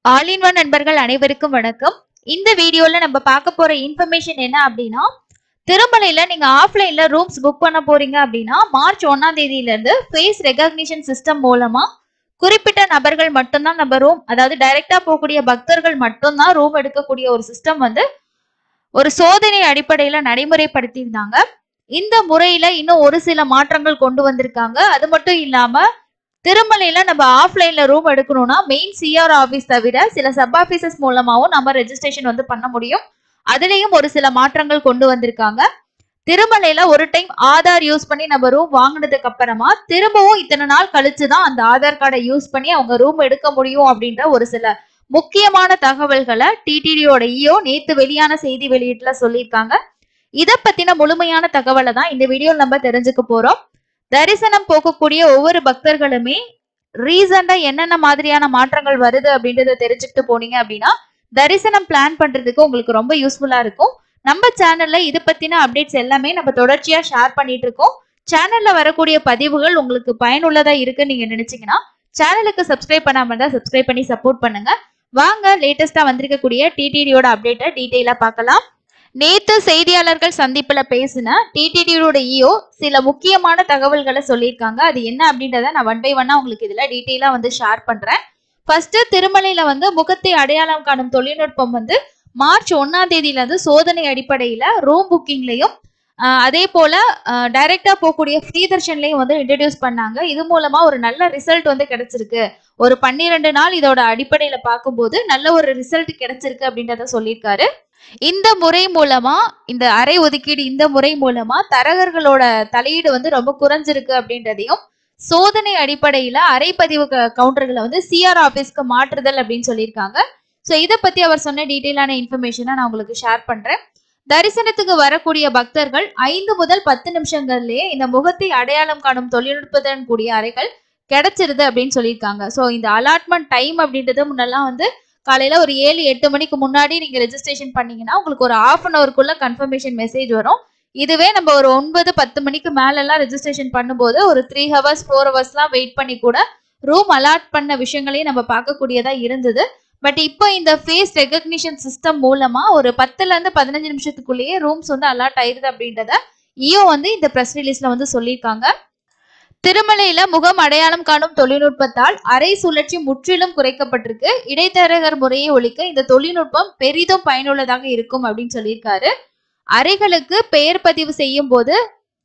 All in one நண்பர்கள் அனைவருக்கும் வணக்கம். இந்த வீடியோல நம்ம பார்க்க போற இன்ஃபர்மேஷன் என்ன அப்படின்னா, திருமலையில நீங்க ஆஃப்லைன்ல ரூம்ஸ் புக் பண்ண போறீங்க அப்படின்னா மார்ச் 1ஆம் தேதியில இருந்து ஃபேஸ் ரெகக்னிஷன் சிஸ்டம் மூலமா குறிப்பிட்ட நபர்கள் மட்டும்தான் நம்ம ரூம், அதாவது டைரக்டா போகக்கூடிய பக்தர்கள் மட்டும்தான் ரூம் எடுக்கக்கூடிய ஒரு சிஸ்டம் வந்து ஒரு சோதனை அடிப்படையில நடைமுறைப்படுத்தியிருந்தாங்க. இந்த முறையில இன்னும் ஒரு சில மாற்றங்கள் கொண்டு வந்திருக்காங்க. அது மட்டும் இல்லாம திருமலையில நம்ம ஆஃப்லைன்ல ரூம் எடுக்கணும்னா மெயின் சிஆர் ஆபீஸ் தவிர சில சப் ஆபீசஸ் மூலமாவும் நம்ம ரெஜிஸ்ட்ரேஷன் வந்து பண்ண முடியும். அதுலயும் ஒரு சில மாற்றங்கள் கொண்டு வந்திருக்காங்க. திருமலையில ஒரு டைம் ஆதார் யூஸ் பண்ணி நம்ம ரூம் வாங்கினதுக்கு அப்புறமா திரும்பவும் இத்தனை நாள் கழிச்சுதான் அந்த ஆதார் கார்டை யூஸ் பண்ணி அவங்க ரூம் எடுக்க முடியும் அப்படின்ற ஒரு சில முக்கியமான தகவல்களை டிடிடியோட இஓ நேத்து வெளியான செய்தி வெளியீட்டுல சொல்லியிருக்காங்க. இதை பத்தின முழுமையான தகவலை தான் இந்த வீடியோல நம்ம தெரிஞ்சுக்க போறோம். தரிசனம் போகக்கூடிய ஒவ்வொரு பக்தர்களுமே ரீசெண்டா என்னென்ன மாதிரியான மாற்றங்கள் வருது அப்படின்றத தெரிஞ்சுக்கிட்டு போனீங்க அப்படின்னா தரிசனம் பிளான் பண்றதுக்கு உங்களுக்கு ரொம்ப யூஸ்ஃபுல்லா இருக்கும். நம்ம சேனல்ல இது பத்தின அப்டேட்ஸ் எல்லாமே நம்ம தொடர்ச்சியா ஷேர் பண்ணிட்டு இருக்கோம். சேனல்ல வரக்கூடிய பதிவுகள் உங்களுக்கு பயனுள்ளதா இருக்குன்னு நீங்க நினைச்சீங்கன்னா சேனலுக்கு சப்ஸ்கிரைப் பண்ணாம இருந்தா சப்ஸ்கிரைப் பண்ணி சப்போர்ட் பண்ணுங்க. வாங்க லேட்டஸ்டா வந்திருக்கக்கூடிய டிடிடியோட அப்டேட்டை டீட்டெயிலா பார்க்கலாம். நேத்து செய்தியாளர்கள் சந்திப்புல பேசின டிடிடியோட இஓ சில முக்கியமான தகவல்களை சொல்லியிருக்காங்க. அது என்ன அப்படின்றத நான் ஒன் பை ஒன்னா உங்களுக்கு இதுல டீட்டெயிலா வந்து ஷேர் பண்றேன். ஃபர்ஸ்ட், திருமலையில வந்து முகத்தை அடையாளம் காணும் தொழில்நுட்பம் வந்து மார்ச் 1ஆம் தேதியில இருந்து சோதனை அடிப்படையில ரூம் புக்கிங்லயும் அதே போல டைரக்டா போகக்கூடிய ஃப்ரீ தர்ஷன்லயும் வந்து இன்ட்ரடியூஸ் பண்ணாங்க. இது மூலமா ஒரு நல்ல ரிசல்ட் வந்து கிடைச்சிருக்கு. ஒரு 12 நாள் இதோட அடிப்படையில பார்க்கும்போது நல்ல ஒரு ரிசல்ட் கிடைச்சிருக்கு அப்படின்றத சொல்லியிருக்காரு. இந்த முறை மூலமா, இந்த அறை ஒதுக்கீடு இந்த முறை மூலமா தரகர்களோட தலையீடு வந்து ரொம்ப குறைஞ்சிருக்கு அப்படின்றதையும், சோதனை அடிப்படையில அறைப்பதிவு கவுண்டர்களை வந்து சிஆர் ஆபீஸ்க்கு மாற்றுதல் அப்படின்னு சொல்லியிருக்காங்க. ஸோ இதை பத்தி அவர் சொன்ன டீட்டெயிலான இன்ஃபர்மேஷனை நான் உங்களுக்கு ஷேர் பண்றேன். தரிசனத்துக்கு வரக்கூடிய பக்தர்கள் 5 முதல் 10 நிமிஷங்கள்லயே இந்த முகத்தை அடையாளம் காணும் தொழில்நுட்பத்துடன் கூடிய அறைகள் கிடைச்சிருது அப்படின்னு சொல்லியிருக்காங்க. ஸோ இந்த அலாட்மெண்ட் டைம் அப்படின்றது முன்னெல்லாம் வந்து காலையில ஒரு 7-8 மணிக்கு முன்னாடி நீங்க ரெஜிஸ்ட்ரேஷன் பண்ணீங்கன்னா உங்களுக்கு ஒரு ½ அன் அவருக்குள்ள கன்ஃபர்மேஷன் மெசேஜ் வரும். இதுவே நம்ம ஒரு 9-10 மணிக்கு மேல எல்லாம் ரெஜிஸ்ட்ரேஷன் பண்ணும்போது ஒரு 3 ஹவர்ஸ் 4 ஹவர்ஸ்லாம் வெயிட் பண்ணி கூட ரூம் அலாட் பண்ண விஷயங்களையும் நம்ம பார்க்கக்கூடியதா இருந்தது. பட் இப்போ இந்த ஃபேஸ் ரெகக்னிஷன் சிஸ்டம் மூலமா ஒரு 10ல இருந்து 15 நிமிஷத்துக்குள்ளேயே ரூம்ஸ் வந்து அலாட் ஆயிருது அப்படின்றத இஓ வந்து இந்த பிரஸ் ரிலீஸ்ல வந்து சொல்லியிருக்காங்க. திருமலையில முகம் அடையாளம் காணும் தொழில்நுட்பத்தால் அறை சுழற்சி முற்றிலும் குறைக்கப்பட்டிருக்கு. இடைத்தரகர் முறையை ஒழிக்க இந்த தொழில்நுட்பம் பெரிதும் பயனுள்ளதாக இருக்கும் அப்படின்னு சொல்லியிருக்காரு. அறைகளுக்கு பெயர் பதிவு செய்யும் போது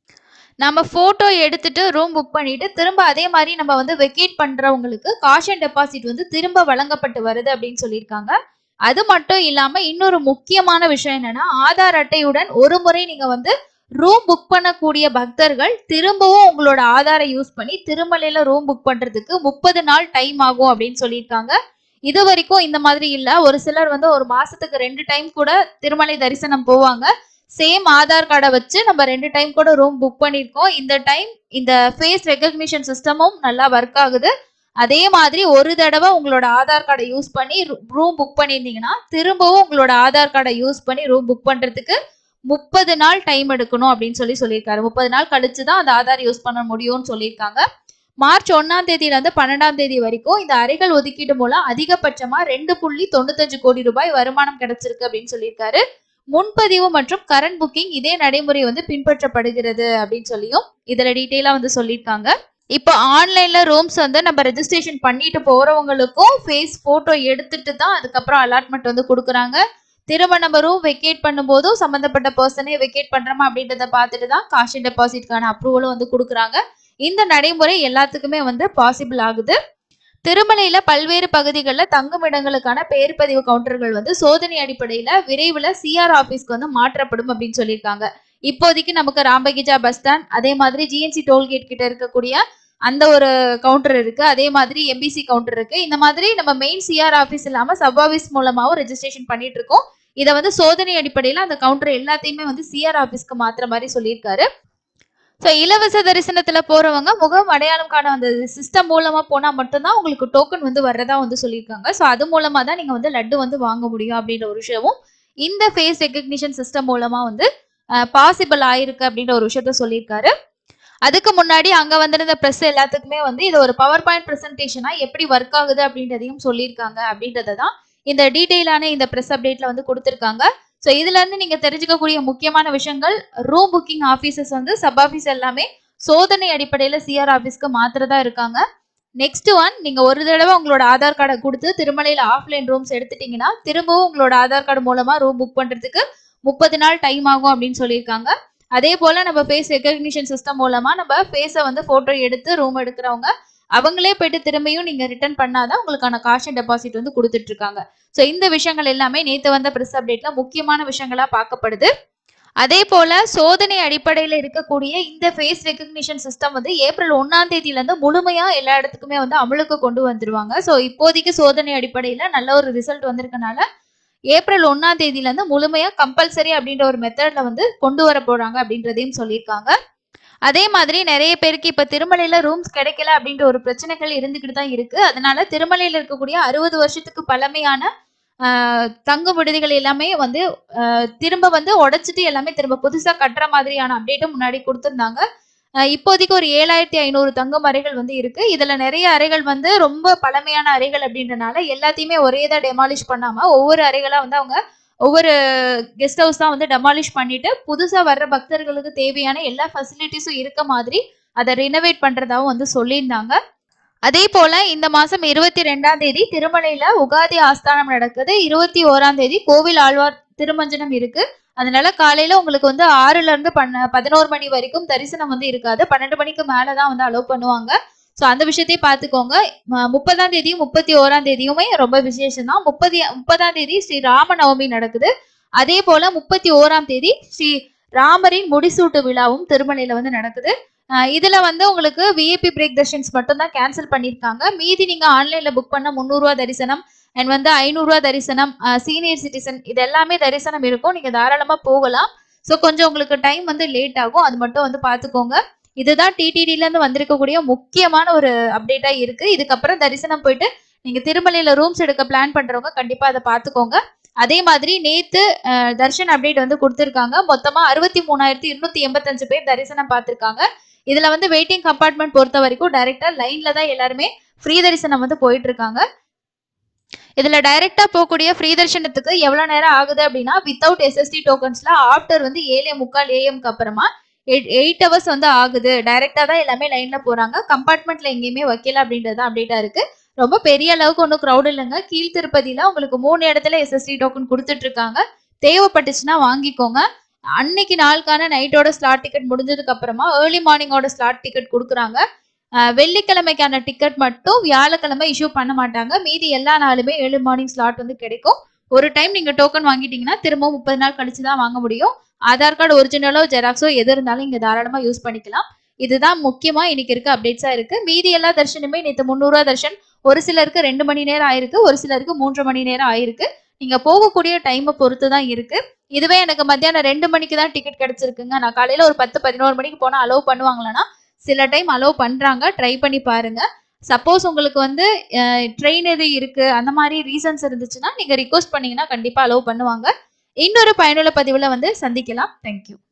நம்ம போட்டோ எடுத்துட்டு ரூம் புக் பண்ணிட்டு திரும்ப அதே மாதிரி நம்ம வந்து வெக்கேட் பண்றவங்களுக்கு காஷன் டெபாசிட் வந்து திரும்ப வழங்கப்பட்டு வருது அப்படின்னு சொல்லியிருக்காங்க. அது மட்டும் இல்லாம இன்னொரு முக்கியமான விஷயம் என்னன்னா, ஆதார் அட்டையுடன் ஒரு முறை நீங்க வந்து ரூம் புக் பண்ணக்கூடிய பக்தர்கள் திரும்பவும் உங்களோட ஆதாரை யூஸ் பண்ணி திருமலையில ரூம் புக் பண்றதுக்கு 30 நாள் டைம் ஆகும் அப்படின்னு சொல்லியிருக்காங்க. இது வரைக்கும் இந்த மாதிரி இல்ல. ஒரு சிலர் வந்து ஒரு மாசத்துக்கு 2 டைம் கூட திருமலை தரிசனம் போவாங்க. சேம் ஆதார் கார்டை வச்சு நம்ம 2 டைம் கூட ரூம் புக் பண்ணியிருக்கோம். இந்த டைம் இந்த ஃபேஸ் ரெகக்னிஷன் சிஸ்டமும் நல்லா ஒர்க் ஆகுது. அதே மாதிரி ஒரு தடவை உங்களோட ஆதார் கார்டை யூஸ் பண்ணி ரூம் புக் பண்ணியிருந்தீங்கன்னா திரும்பவும் உங்களோட ஆதார் கார்டை யூஸ் பண்ணி ரூம் புக் பண்றதுக்கு 30 நாள் டைம் எடுக்கணும் அப்படின்னு சொல்லியிருக்காரு. 30 நாள் கழிச்சு தான் அந்த ஆதார் யூஸ் பண்ண முடியும்னு சொல்லியிருக்காங்க. மார்ச் 1ஆம் தேதியில இருந்து 12ஆம் தேதி வரைக்கும் இந்த அறைகள் ஒதுக்கீடு மூலம் அதிகபட்சமா 2.95 கோடி ரூபாய் வருமானம் கிடைச்சிருக்கு அப்படின்னு சொல்லியிருக்காரு. முன்பதிவு மற்றும் கரண்ட் புக்கிங் இதே நடைமுறை வந்து பின்பற்றப்படுகிறது அப்படின்னு சொல்லியும் இதுல டீட்டெயிலா வந்து சொல்லியிருக்காங்க. இப்போ ஆன்லைன்ல ரூம்ஸ் வந்து நம்ம ரெஜிஸ்ட்ரேஷன் பண்ணிட்டு போறவங்களுக்கும் ஃபேஸ் போட்டோ எடுத்துட்டு தான் அதுக்கப்புறம் அலாட்மெண்ட் வந்து கொடுக்குறாங்க. திரும்ப நம்ம ரூம் வெக்கேட் பண்ணும்போதும் சம்பந்தப்பட்ட பர்சனே வெக்கேட் பண்றோமா அப்படின்றத பார்த்துட்டு தான் காஷன் டெபாசிட்கான அப்ரூவலும் வந்து கொடுக்குறாங்க. இந்த நடைமுறை எல்லாத்துக்குமே வந்து பாசிபிள் ஆகுது. திருமலையில பல்வேறு பகுதிகளில் தங்கும் இடங்களுக்கான பெயர் பதிவு கவுண்டர்கள் வந்து சோதனை அடிப்படையில விரைவில் சிஆர் ஆபீஸ்க்கு வந்து மாற்றப்படும் அப்படின்னு சொல்லியிருக்காங்க. இப்போதைக்கு நமக்கு ராம்பகிஜா பஸ் ஸ்டாண்ட், அதே மாதிரி ஜிஎன்சி டோல்கேட் கிட்ட இருக்கக்கூடிய அந்த ஒரு கவுண்டர் இருக்கு. அதே மாதிரி எம்பிசி கவுண்டர் இருக்கு. இந்த மாதிரி நம்ம மெயின் சிஆர் ஆபீஸ் இல்லாம சப் ஆபீஸ் மூலமாவும் ரெஜிஸ்ட்ரேஷன் பண்ணிட்டு இருக்கோம். இதை வந்து சோதனை அடிப்படையில அந்த கவுண்டர் எல்லாத்தையுமே வந்து சிஆர் ஆபீஸ்க்கு மாத்துற மாதிரி சொல்லியிருக்காரு. ஸோ இலவச தரிசனத்துல போறவங்க முகம் அடையாளம் காண அந்த சிஸ்டம் மூலமா போனா மட்டும்தான் உங்களுக்கு டோக்கன் வந்து வர்றதா வந்து சொல்லியிருக்காங்க. ஸோ அது மூலமா தான் நீங்க வந்து லட்டு வந்து வாங்க முடியும் அப்படின்ற ஒரு விஷயமும் இந்த ஃபேஸ் ரெகக்னிஷன் சிஸ்டம் மூலமா வந்து பாசிபிள் ஆயிருக்கு அப்படின்ற ஒரு விஷயத்த சொல்லியிருக்காரு. அதுக்கு முன்னாடி அங்க வந்திருந்த பிரஸ் எல்லாத்துக்குமே வந்து இது ஒரு பவர் பாயிண்ட் பிரசன்டேஷனா எப்படி ஒர்க் ஆகுது அப்படின்றதையும் சொல்லியிருக்காங்க அப்படின்றத தான் இந்த டீடைலான இந்த பிரஸ் அப்டேட்ல வந்து கொடுத்திருக்காங்க. ஸோ இதுல இருந்து நீங்க தெரிஞ்சுக்கக்கூடிய முக்கியமான விஷயங்கள், ரூம் புக்கிங் ஆபீசர்ஸ் வந்து சப் ஆபீஸ் எல்லாமே சோதனை அடிப்படையில சிஆர் ஆபீஸ்க்கு மாத்திரதா இருக்காங்க. நெக்ஸ்ட் ஒன், நீங்க ஒரு தடவை உங்களோட ஆதார் கார்டை கொடுத்து திருமலையில ஆஃப்லைன் ரூம்ஸ் எடுத்துட்டீங்கன்னா திரும்பவும் உங்களோட ஆதார் கார்டு மூலமா ரூம் புக் பண்றதுக்கு 30 நாள் டைம் ஆகும் அப்படின்னு சொல்லியிருக்காங்க. அதே போல நம்ம ஃபேஸ் ரெகக்னிஷன் சிஸ்டம் மூலமா நம்ம ஃபேஸை வந்து போட்டோ எடுத்து ரூம் எடுக்கிறவங்க அவங்களே போயிட்டு திரும்பியும் நீங்க ரிட்டர்ன் பண்ணாதான் உங்களுக்கான காஷன் டெபாசிட் வந்து கொடுத்துட்டு இருக்காங்க. ஸோ இந்த விஷயங்கள் எல்லாமே நேற்று வந்த பிரஸ் அப்டேட்ல முக்கியமான விஷயங்களா பார்க்கப்படுது. அதே போல சோதனை அடிப்படையில் இருக்கக்கூடிய இந்த ஃபேஸ் ரெகக்னிஷன் சிஸ்டம் வந்து ஏப்ரல் 1ஆம் தேதியில இருந்து முழுமையா எல்லா இடத்துக்குமே வந்து அமலுக்கு கொண்டு வந்துருவாங்க. ஸோ இப்போதைக்கு சோதனை அடிப்படையில நல்ல ஒரு ரிசல்ட் வந்திருக்கனால ஏப்ரல் 1ஆம் தேதியில இருந்து முழுமையா கம்பல்சரி அப்படின்ற ஒரு மெத்தட்ல வந்து கொண்டு வர போறாங்க அப்படின்றதையும் சொல்லியிருக்காங்க. அதே மாதிரி நிறைய பேருக்கு இப்ப திருமலையில ரூம்ஸ் கிடைக்கல அப்படின்ற ஒரு பிரச்சனைகள் இருந்துகிட்டு தான் இருக்கு. அதனால திருமலையில இருக்கக்கூடிய 60 வருஷத்துக்கு பழமையான தங்கும் விடுதிகள் எல்லாமே வந்து திரும்ப வந்து உடைச்சிட்டு எல்லாமே திரும்ப புதுசா கட்டுற மாதிரியான அப்டேட்டும் முன்னாடி கொடுத்திருந்தாங்க. இப்போதைக்கு ஒரு 7500 தங்கும் அறைகள் வந்து இருக்கு. இதுல நிறைய அறைகள் வந்து ரொம்ப பழமையான அறைகள் அப்படின்றனால எல்லாத்தையுமே ஒரே தான் டெமாலிஷ் பண்ணாம ஒவ்வொரு அறைகளா வந்து அவங்க ஒவ்வொரு கெஸ்ட் ஹவுஸ் தான் வந்து டெமாலிஷ் பண்ணிட்டு புதுசா வர்ற பக்தர்களுக்கு தேவையான எல்லா ஃபெசிலிட்டிஸும் இருக்க மாதிரி அதை ரினோவேட் பண்றதாவும் வந்து சொல்லியிருந்தாங்க. அதே போல இந்த மாசம் 22ஆம் தேதி திருமலையில உகாதி ஆஸ்தானம் நடக்குது. 21ஆம் தேதி கோவில் ஆழ்வார் திருமஞ்சனம் இருக்கு. அதனால காலையில உங்களுக்கு வந்து 6ல இருந்து 11 மணி வரைக்கும் தரிசனம் வந்து இருக்காது. 12 மணிக்கு மேலதான் வந்து அலோவ் பண்ணுவாங்க. ஸோ அந்த விஷயத்தையும் பார்த்துக்கோங்க. 30ஆம் தேதியும் 31ஆம் தேதியுமே ரொம்ப விசேஷம் தான். 30ஆம் தேதி ஸ்ரீ ராமநவமி நடக்குது. அதே போல 31ஆம் தேதி ஸ்ரீ ராமரின் முடிசூட்டு விழாவும் திருமலையில வந்து நடக்குது. இதுல வந்து உங்களுக்கு விஐபி பிரேக் தர்ஷன்ஸ் மட்டும் தான் கேன்சல் பண்ணிருக்காங்க. மீதி நீங்க ஆன்லைன்ல புக் பண்ண 300 ரூபா தரிசனம் அண்ட் வந்து 500 ரூபா தரிசனம், சீனியர் சிட்டிசன் இது எல்லாமே தரிசனம் இருக்கும். நீங்க தாராளமா போகலாம். ஸோ கொஞ்சம் உங்களுக்கு டைம் வந்து லேட் ஆகும், அது மட்டும் வந்து பாத்துக்கோங்க. இதுதான் டிடிடில இருந்து வந்திருக்கக்கூடிய முக்கியமான ஒரு அப்டேட்டா இருக்கு. இதுக்கப்புறம் தரிசனம் போயிட்டு நீங்க திருமலையில ரூம்ஸ் எடுக்க பிளான் பண்றவங்க கண்டிப்பா அதை பாத்துக்கோங்க. அதே மாதிரி நேத்து தர்ஷன் அப்டேட் வந்து கொடுத்திருக்காங்க. மொத்தமா 63,285 பேர் தரிசனம் பார்த்திருக்காங்க. இதுல வந்து வெயிட்டிங் கம்பார்ட்மெண்ட் பொறுத்த வரைக்கும் டைரக்டா லைன்ல தான் எல்லாருமே ஃப்ரீ தரிசனம் வந்து போயிட்டு இருக்காங்க. இதுல டைரக்டா போகக்கூடிய ஃப்ரீ தரிசனத்துக்கு எவ்வளவு நேரம் ஆகுது அப்படின்னா வித்தவுட் எஸ்எஸ்டி டோக்கன்ஸ்ல ஆஃப்டர் வந்து 7:45 AM அப்புறமா 8 ஹவர்ஸ் வந்து ஆகுது. டைரக்டா தான் எல்லாமே லைன்ல போறாங்க. கம்பார்ட்மெண்ட்ல எங்கேயுமே வைக்கல அப்படின்றது அப்டேட்டா இருக்கு. ரொம்ப பெரிய அளவுக்கு ஒன்றும் க்ரௌட் இல்லைங்க. கீழ் திருப்பதியில உங்களுக்கு 3 இடத்துல எஸ்எஸ்டி டோக்கன் கொடுத்துட்டு இருக்காங்க. தேவைப்பட்டுச்சுன்னா வாங்கிக்கோங்க. அன்னைக்கு நாளுக்கான நைட்டோட ஸ்லாட் டிக்கெட் முடிஞ்சதுக்கு அப்புறமா ஏர்லி மார்னிங்கோட ஸ்லாட் டிக்கெட் கொடுக்குறாங்க. வெள்ளிக்கிழமைக்கான டிக்கெட் மட்டும் வியாழக்கிழமை இஷ்யூ பண்ண மாட்டாங்க. மீதி எல்லா நாளுமே ஏர்லி மார்னிங் ஸ்லாட் வந்து கிடைக்கும். ஒரு டைம் நீங்க டோக்கன் வாங்கிட்டீங்கன்னா திரும்ப 30 நாள் கழிச்சு தான் வாங்க முடியும். ஆதார் கார்டு ஒரிஜினலோ ஜெராக்ஸோ எது இருந்தாலும் இங்க தாராளமா யூஸ் பண்ணிக்கலாம். இதுதான் முக்கியமா இன்னைக்கு இருக்க அப்டேட்ஸா இருக்கு. மீதி எல்லா தர்ஷனுமே நேற்று 300 ரூபா தர்ஷன் ஒரு சிலருக்கு 2 மணி நேரம் ஆயிருக்கு, ஒரு சிலருக்கு 3 மணி நேரம் ஆயிருக்கு. நீங்க போகக்கூடிய டைமை பொறுத்து தான் இருக்கு. இதுவே எனக்கு மத்தியானம் 2 மணிக்கு தான் டிக்கெட் கிடைச்சிருக்குங்க, நான் காலையில ஒரு 10-11 மணிக்கு போனா அலோவ் பண்ணுவாங்களான்னா சில டைம் அலோவ் பண்றாங்க. ட்ரை பண்ணி பாருங்க. சப்போஸ் உங்களுக்கு வந்து ட்ரெயின் எது இருக்கு அந்த மாதிரி ரீசன்ஸ் இருந்துச்சுன்னா நீங்க ரிக்வெஸ்ட் பண்ணீங்கன்னா கண்டிப்பா அலோவ் பண்ணுவாங்க. இன்னொரு பயனுள்ள பதிவுல வந்து சந்திக்கலாம். தேங்க்யூ.